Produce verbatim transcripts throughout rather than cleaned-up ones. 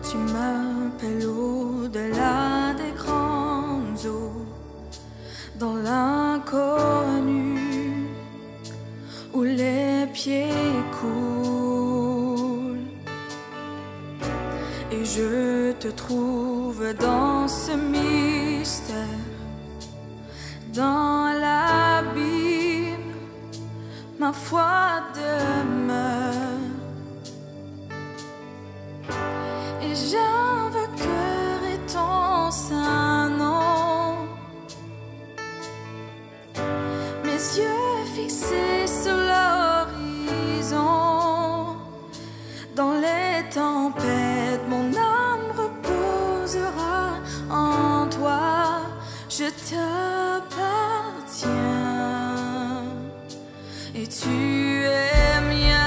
tu m'appelles au-delà des grandes eaux, dans l'inconnu où les pieds coulent. Et je te trouve dans ce mystère, dans l'abîme, ma foi demeure. Et j'invoquerai ton saint nom, mes yeux fixés sur l'horizon. Dans les tempêtes, mon âme reposera en toi. Je t'appartiens et tu es mien.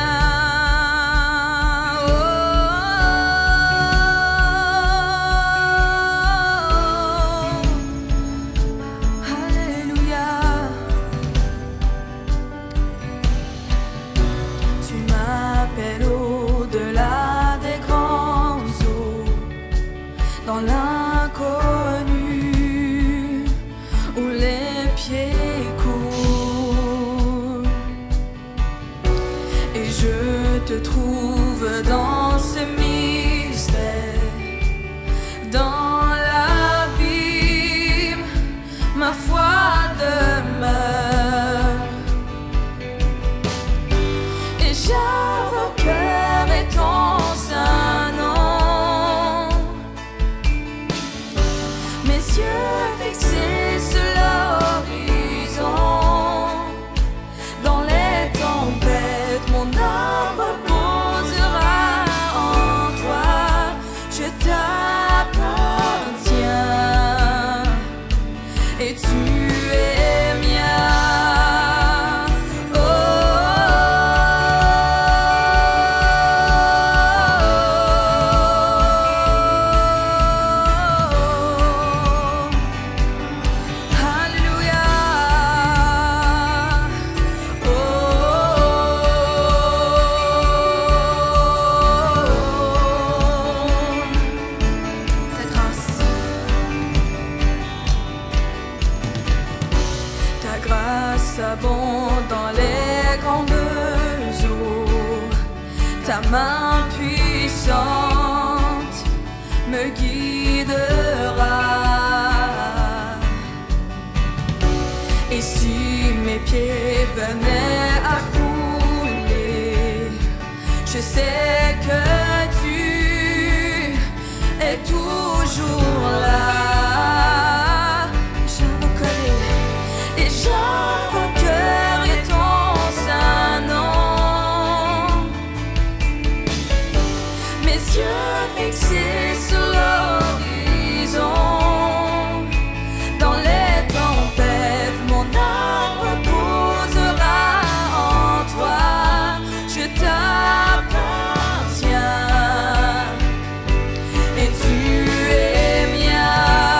Dans l'inconnu où les pieds coulent. Et je te trouve dans ce mystère, dans l'abîme, ma foi demeure. Et j'invoquerai ton saint nom, fixés sur l'horizon. Dans les tempêtes, mon âme reposera en toi. Je t'appartiens et tu es mien. Abonde dans les grandes eaux, ta main puissante me guidera. Et si mes pieds venaient à couler, je sais que tu es toujours là. J'invoquerai ton saint nom, mes yeux fixés sur l'horizon. Dans les tempêtes, mon âme reposera en toi. Je t'appartiens et tu es mien.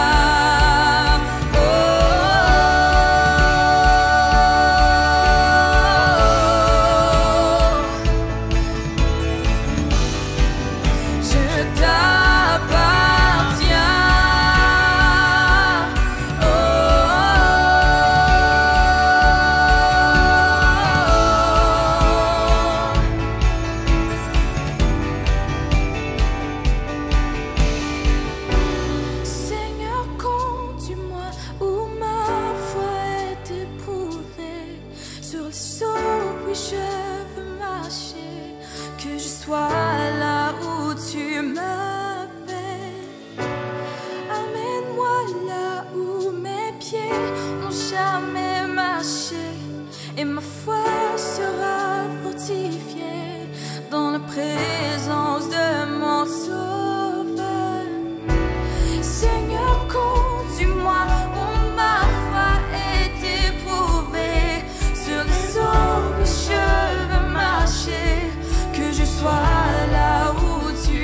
Je veux marcher, que je sois là où tu m'appelles. Amène-moi là où mes pieds n'ont jamais marché, et ma foi sera fortifiée dans la présence de mon Sauveur. Seigneur, conduis-moi où ma foi est éprouvée, sur les eaux je veux marcher, que je sois là où tu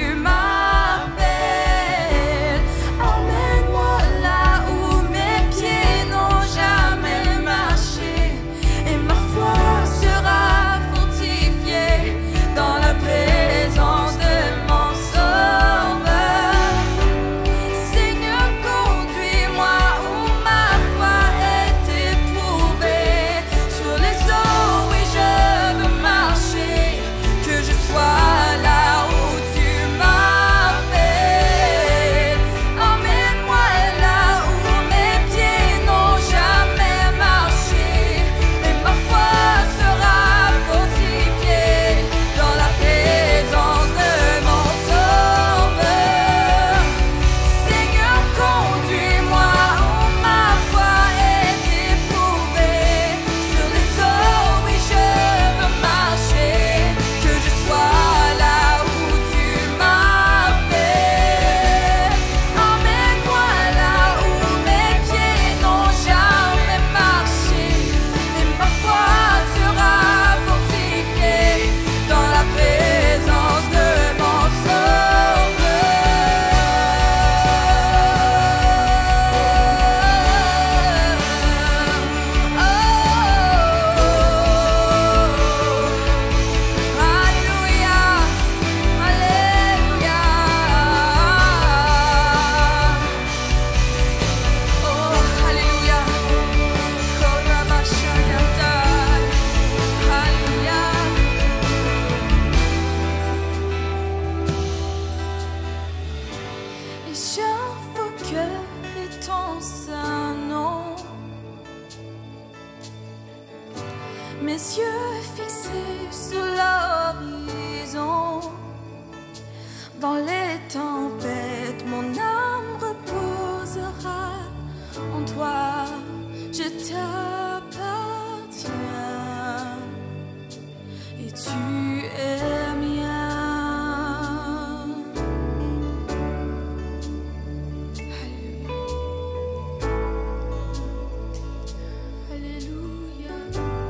m'appelles. Emmène-moi là où mes pieds n'ont yeux fixés sur l'horizon. Dans les tempêtes, mon âme reposera en toi. Je t'appartiens et tu es mien. Alléluia.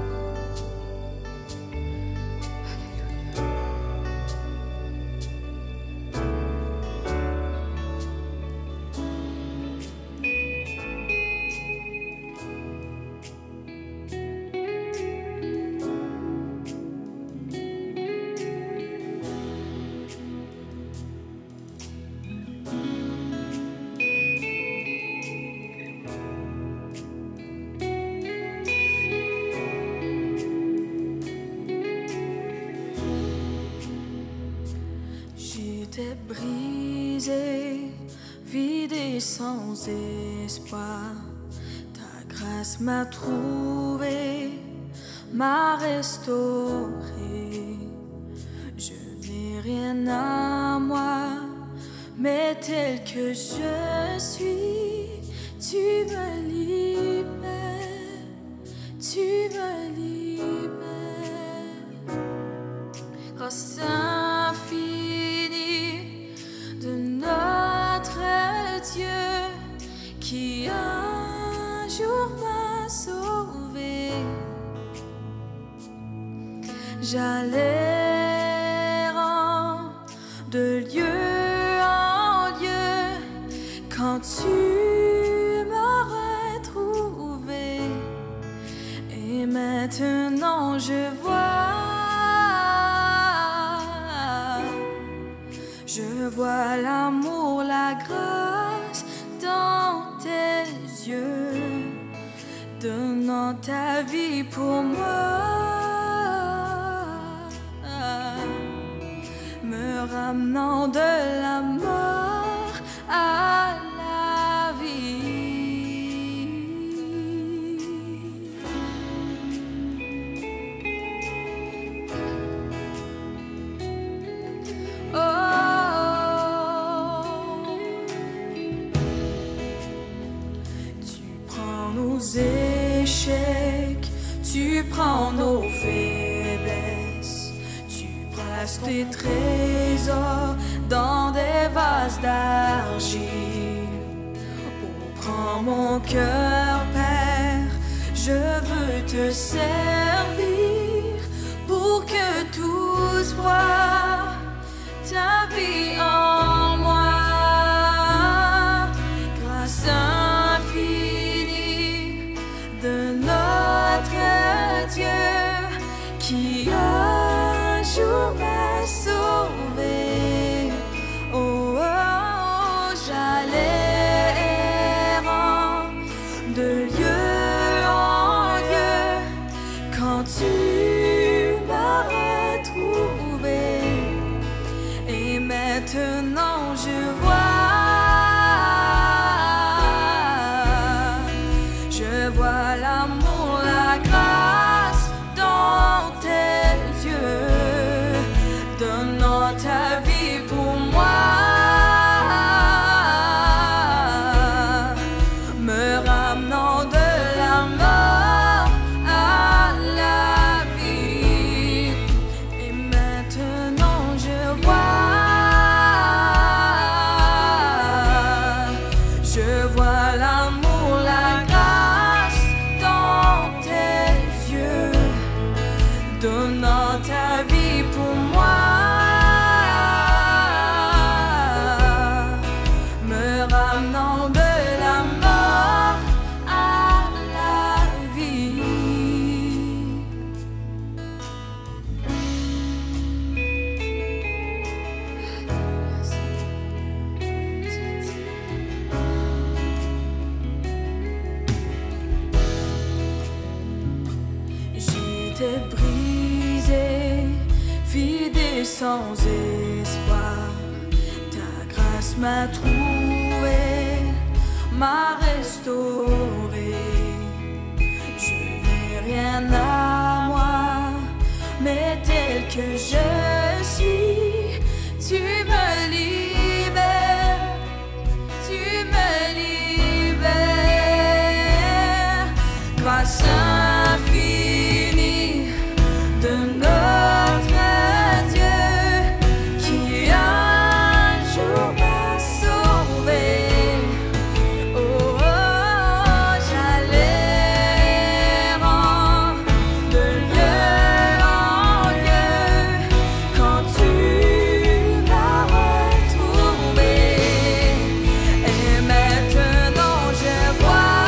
J'étais brisé, vide et sans espoir. Ta grâce m'a trouvé, m'a restauré. Je n'ai rien à moi, mais tel que je suis, tu me libères, tu me libères. Grâce infinie de notre Dieu qui un jour m'a sauvé. J'allais errant de lieu en lieu quand tu m'aurais trouvé. Et maintenant je vois, je vois l'amour, la grâce dans tes yeux, donnant ta vie pour moi, me ramenant de la mort à la vie. Oh, tu prends nos échecs, tu prends nos faiblesses, tu presses tes trésors dans des vases d'argile. Oh, prends mon cœur, Père, je veux te servir pour que tous voient ta vie en moi. Grâce infinie de notre Dieu qui un jour m'a sauvé. Oh, oh, oh, j'allais errant de lieu en lieu quand tu m'aurais trouvé. Et maintenant je vois, je vois l'amour, la grâce dans tes yeux, donnant ta vie pour moi, me ramenant de la mort à la vie. Et maintenant je vois, je vois l'amour, la grâce dans tes yeux, donnant ta vie pour moi, me ramenant de la mort à la vie. J'étais brisé, vide et sans espoir. Ta grâce m'a trouvé, m'a restauré. Je n'ai rien à moi, mais tel que je suis, tu me libères, tu me libères. Grâce infinie de notre Dieu qui un jour m'a sauvé. Oh, oh, j'allais de lieu en lieu quand tu m'as retrouvé. Et maintenant je vois,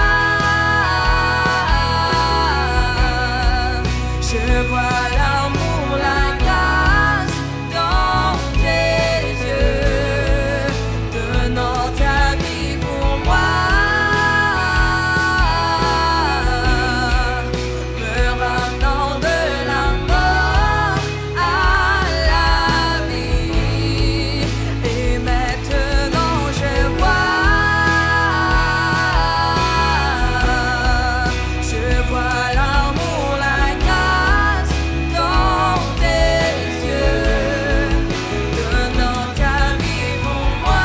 je vois l'amour, la grâce dans tes yeux, donnant ta vie pour moi, me ramenant de la mort à la vie. Et maintenant je vois, je vois l'amour, la grâce dans tes yeux, donnant ta vie pour moi,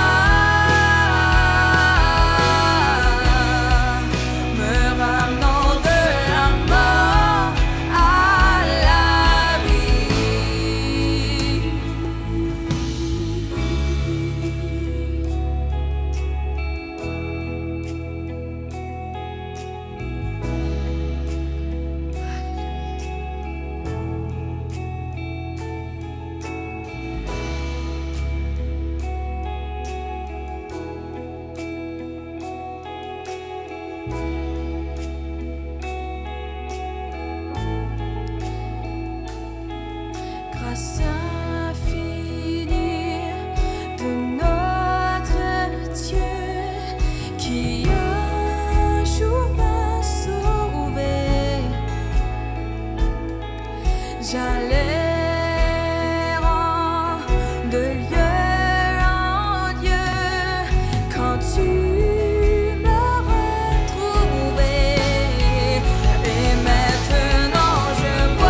me ramenant de la mort à la vie. Grâce infinie de notre Dieu qui un jour m'a sauvé. J'allais de lieu en lieu quand tu m'as retrouvé. Et maintenant je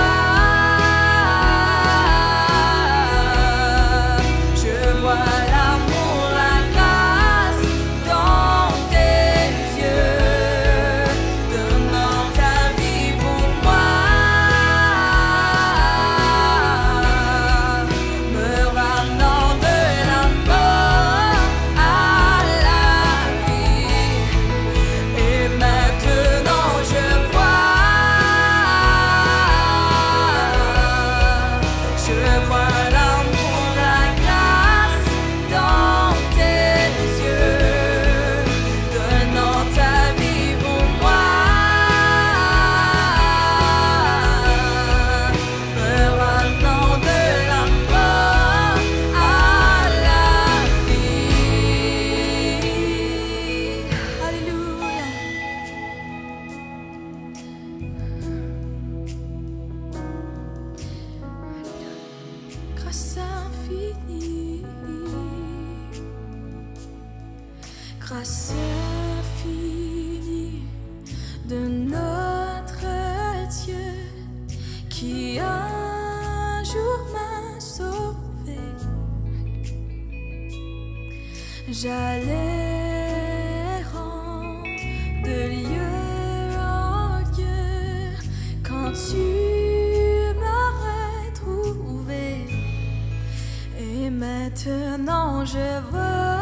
vois, je vois l'amour, la grâce dans tes yeux, donnant ta vie pour moi, me ramenant de la mort à la vie. Et maintenant je vois, je vois l'amour, la grâce dans tes yeux, donnant ta vie pour moi, me ramenant de la mort à la vie. Alléluia. Grâce infinie, grâce infinie de notre Dieu qui un jour m'a sauvé. J'allais de lieu en lieu quand tu m'as retrouvé. Et maintenant je vois,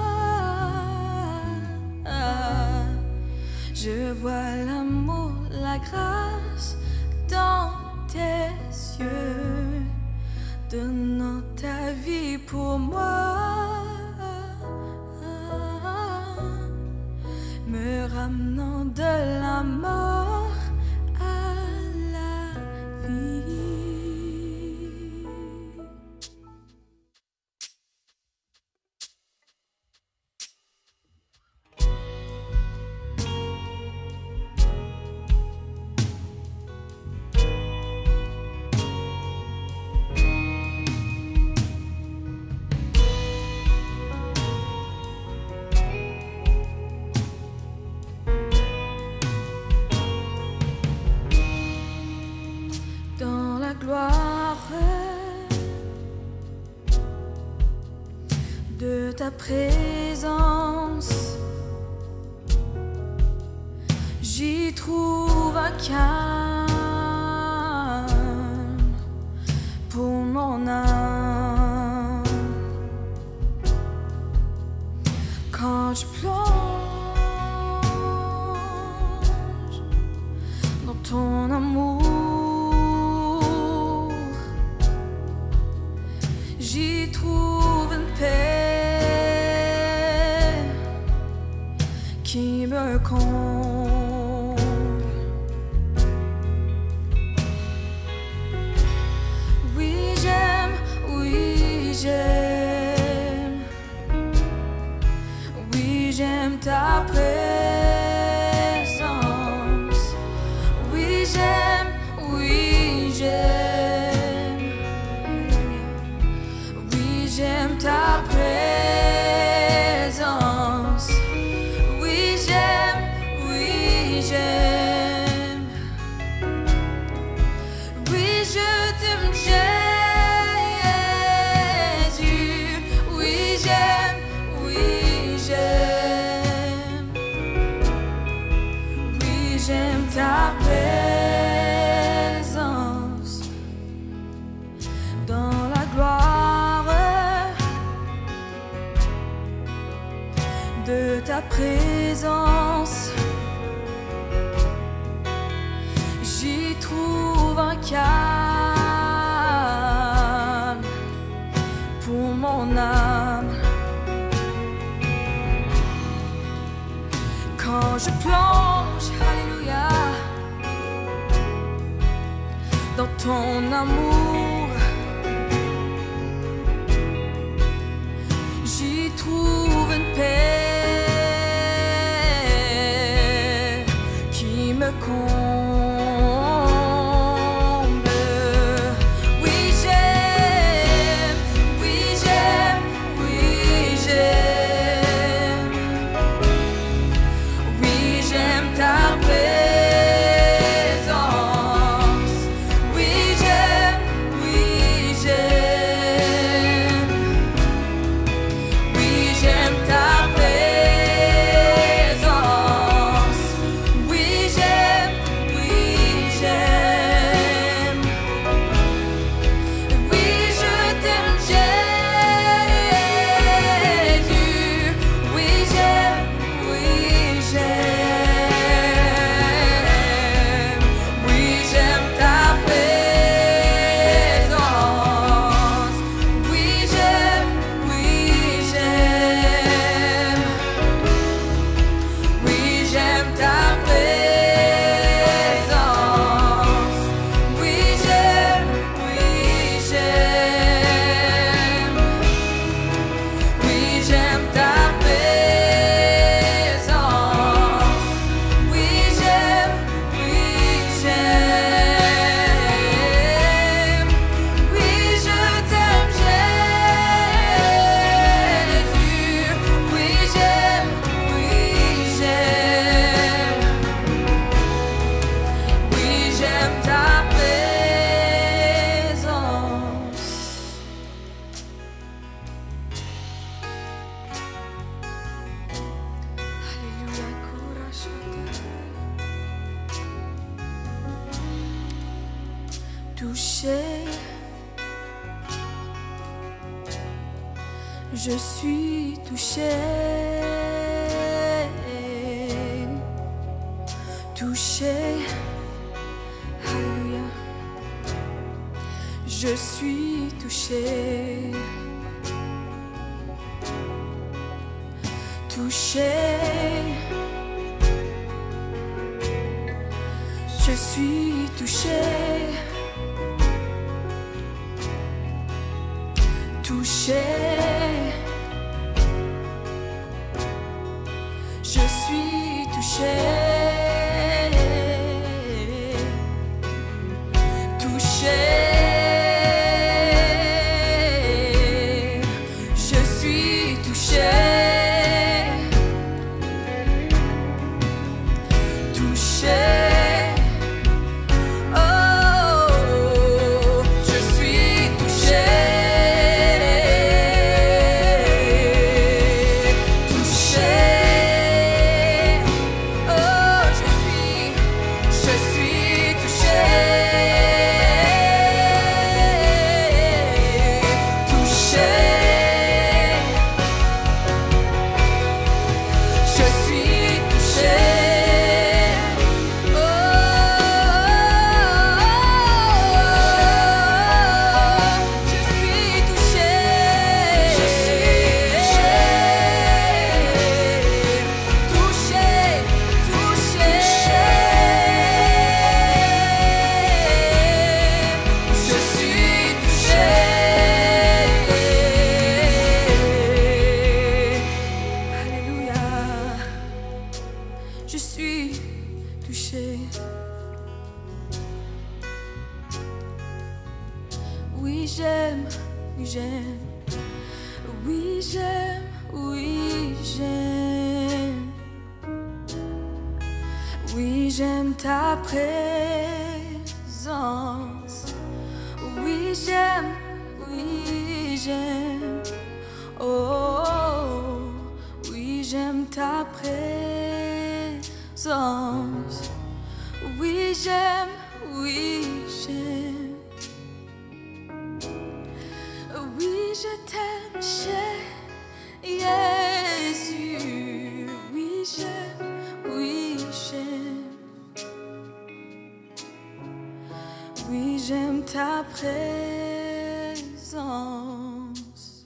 je vois l'amour, la grâce dans tes yeux, donnant ta vie pour moi, me ramenant de la mort à la vie. de ta présence. J'y trouve un calme pour mon âme. Quand je plonge dans ton amour, j'y trouve une paix qui me comble. Oui, j'aime, oui, j'aime, oui, j'aime ta présence. Oui, j'aime, oui, j'aime, oui, j'aime ta présence. Oui, j'aime, oui, j'aime, oui, je t'aime, Jésus. Oui, j'aime, oui, j'aime, oui, j'aime ta présence. Dans la gloire de ta présence, j'y trouve un calme pour mon âme. Quand je plonge, alléluia, dans ton amour, j'y trouve une paix qui me comble. Oui, j'aime, oui, j'aime, oui, j'aime, oui, j'aime ta présence. Oui, j'aime, oui, j'aime, oui, j'aime ta présence. Oui, j'aime, oui, j'aime, oui, je t'aime, Jésus. Oui, j'aime, oui, j'aime, oui, j'aime ta présence. Oui, j'aime, oui, j'aime, oui, j'aime ta présence. Oui, j'aime, oui, j'aime, oui, j'aime ta présence. Oui, j'aime, oui, j'aime, oui, je t'aime, Jésus. Oui, j'aime, oui, j'aime, oui, j'aime ta présence. Alléluia, touché, je suis touché, touché, alléluia, je suis touché, touché, je suis touché, touché, je suis touché, touché, je suis touché, touché. Oh, je suis touché. j'aime. Oui, j'aime, oui, j'aime. Oui, j'aime ta présence. Oui, j'aime, oui, j'aime. Oh, oui, j'aime ta présence. Oui, j'aime, oui, j'aime. Oui, je t'aime, Jésus. Oui, j'aime, oui, j'aime. Oui, j'aime ta présence.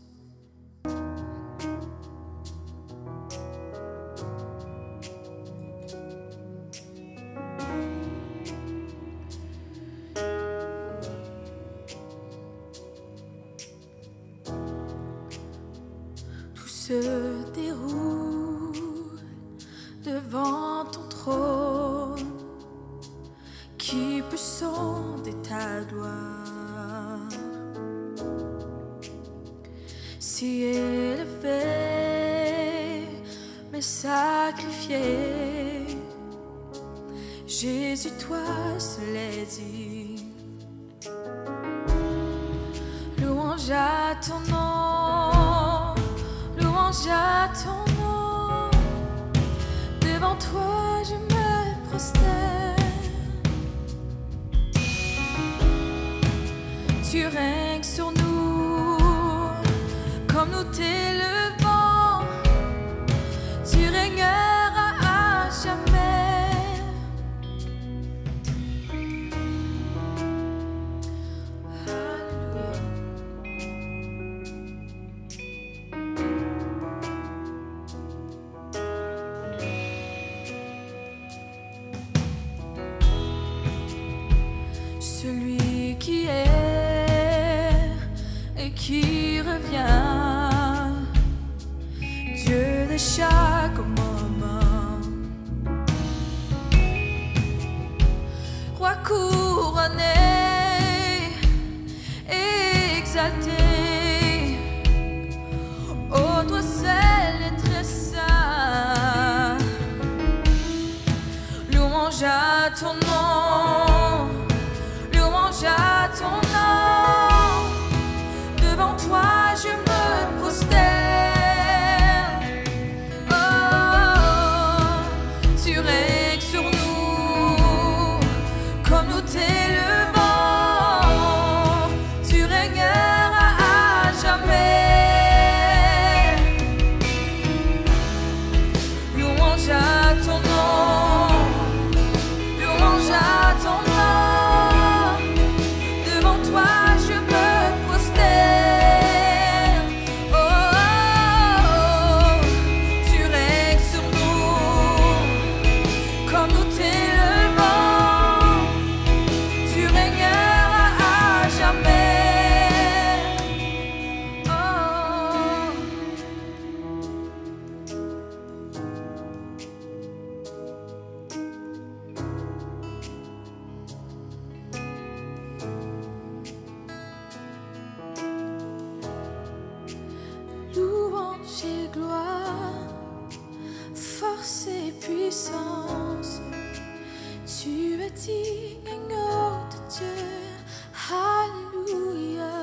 Tout se déroule devant ton trône. Qui peut sonder ta gloire? Si élevé, mais sacrifié, Jésus, toi seul est digne. Louange à ton nom, louange à ton nom. Devant toi je me prosterne. Tu règnes sur nous, comme nous t'élevons. Tu régneras à jamais. Alléluia. Celui qui est et qui revient, Dieu de chaque moment, roi couronné, exalté, ô toi seul est très saint. Louange à ton nom, louange à ton nom. Devant toi je me prosterne. Oh, tu règnes sur nous, comme nous t'élevons. Tu régneras à jamais. Louange à ton nom, louange à ton nom. Devant toi je me prosterne. Oh, oh, oh, tu règnes sur nous, comme nous t'élevons. Tu régneras à jamais. Oh, louange et gloire, force et puissance. Tu es digne, agneau de Dieu. Alléluia.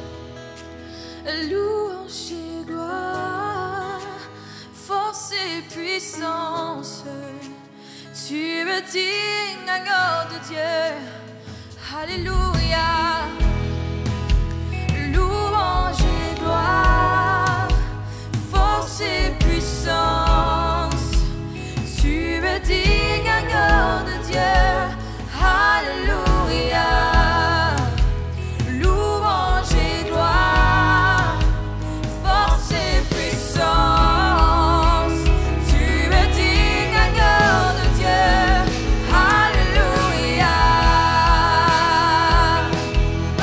Louange et gloire, force et puissance. Tu es digne, agneau de Dieu. Alléluia. Louange et gloire, force et puissance. Tu es digne, agneau de Dieu. Alléluia. Louange et gloire, force et puissance. Tu es digne, agneau de Dieu. Alléluia. Oh,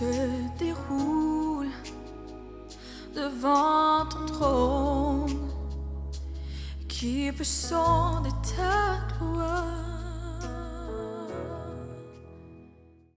se déroule devant ton trône, qui peut sonder ta gloire.